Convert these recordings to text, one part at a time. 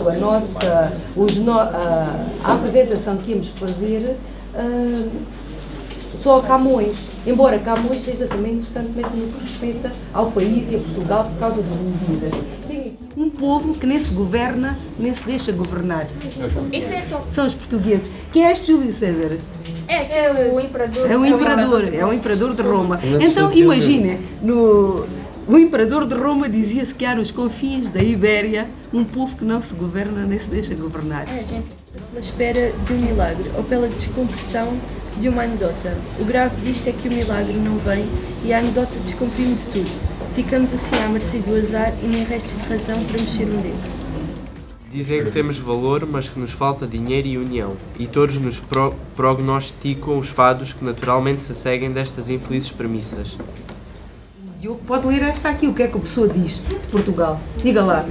portanto, a apresentação que íamos fazer só a Camões, embora Camões seja também interessante mesmo no que respeita ao país e a Portugal por causa dos Lusíadas. Um povo que nem se governa, nem se deixa governar. Isso é top. São os portugueses. Quem é este Júlio César? É o imperador. É o imperador de Roma. Então imagina, o imperador de Roma dizia-se que há nos confins da Ibéria um povo que não se governa nem se deixa governar. Pela espera de um milagre ou pela descompressão de uma anedota. O grave disto é que o milagre não vem e a anedota descomprime tudo. Ficamos assim à mercê do azar e nem restos de razão para mexer um dedo. Dizem que temos valor, mas que nos falta dinheiro e união. E todos nos prognosticam os fados que naturalmente se seguem destas infelizes premissas. O Diogo pode ler esta aqui, o que é que a pessoa diz de Portugal? Diga lá.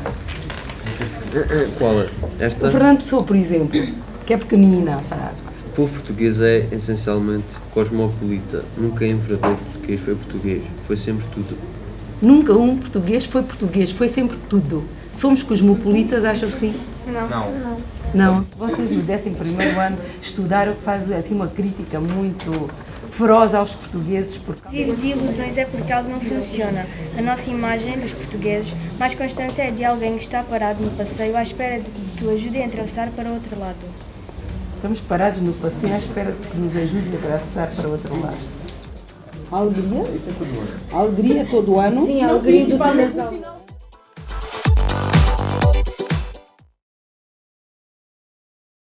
Qual é? Esta? O Fernando Pessoa, por exemplo, que é pequenina a frase. O povo português é essencialmente cosmopolita. Nunca um verdadeiro português foi português. Foi sempre tudo. Nunca um português, foi sempre tudo. Somos cosmopolitas, acham que sim? Não. Vocês no 11º ano estudaram que faz assim uma crítica muito feroz aos portugueses. Vive de ilusões é porque algo não funciona. A nossa imagem dos portugueses mais constante é de alguém que está parado no passeio à espera de que o ajude a atravessar para o outro lado. Estamos parados no passeio à espera de que nos ajude a atravessar para o outro lado. A alegria? A alegria todo ano? Sim, a alegria do final.